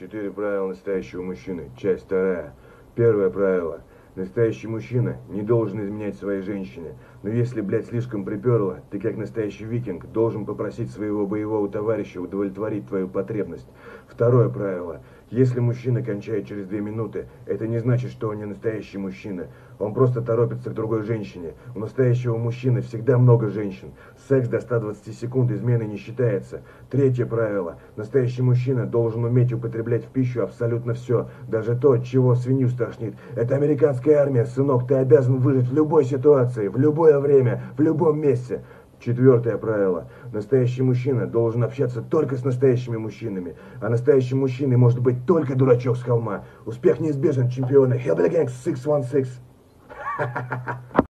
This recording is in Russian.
Четыре правила настоящего мужчины. Часть вторая. Первое правило. Настоящий мужчина не должен изменять своей женщине. Но если, блядь, слишком приперло, ты как настоящий викинг должен попросить своего боевого товарища удовлетворить твою потребность. Второе правило. Если мужчина кончает через 2 минуты, это не значит, что он не настоящий мужчина. Он просто торопится к другой женщине. У настоящего мужчины всегда много женщин. Секс до 120 секунд измены не считается. Третье правило. Настоящий мужчина должен уметь употреблять в пищу абсолютно все. Даже то, от чего свинью стошнит. Это американская армия, сынок. Ты обязан выжить в любой ситуации, в любое время, в любом месте. Четвертое правило. Настоящий мужчина должен общаться только с настоящими мужчинами. А настоящим мужчиной может быть только дурачок с холма. Успех неизбежен, чемпионы. Hellbilly Gang 616.